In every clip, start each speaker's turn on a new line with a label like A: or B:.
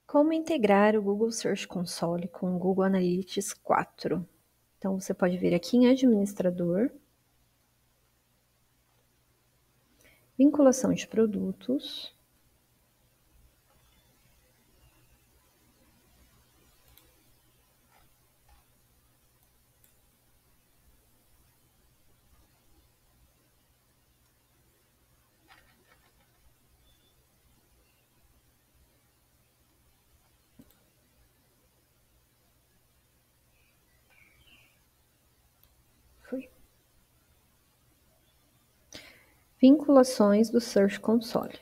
A: Como integrar o Google Search Console com o Google Analytics 4? Então, você pode vir aqui em Administrador, Vinculação de produtos, Vinculações do Search Console.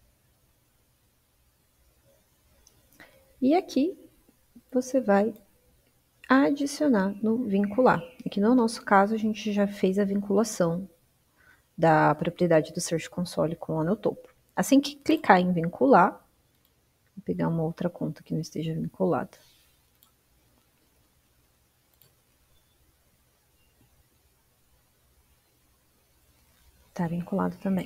A: E aqui você vai adicionar no vincular. Aqui no nosso caso, a gente já fez a vinculação da propriedade do Search Console com o Anotopo. Assim que clicar em vincular, vou pegar uma outra conta que não esteja vinculada. Está vinculado também.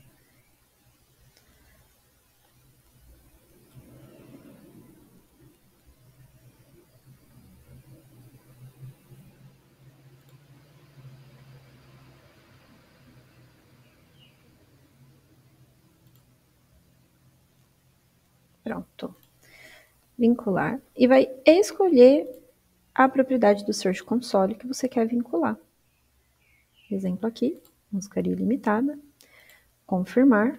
A: Pronto. Vincular. E vai escolher a propriedade do Search Console que você quer vincular. Exemplo aqui, Muscaria Limitada. Confirmar.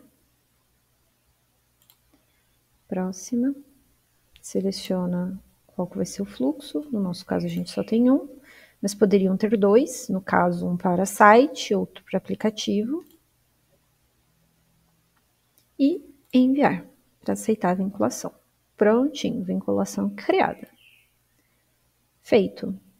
A: Próxima. Seleciona qual que vai ser o fluxo. No nosso caso, a gente só tem um, mas poderiam ter dois. No caso, um para site, outro para aplicativo. E enviar para aceitar a vinculação. Prontinho, vinculação criada. Feito.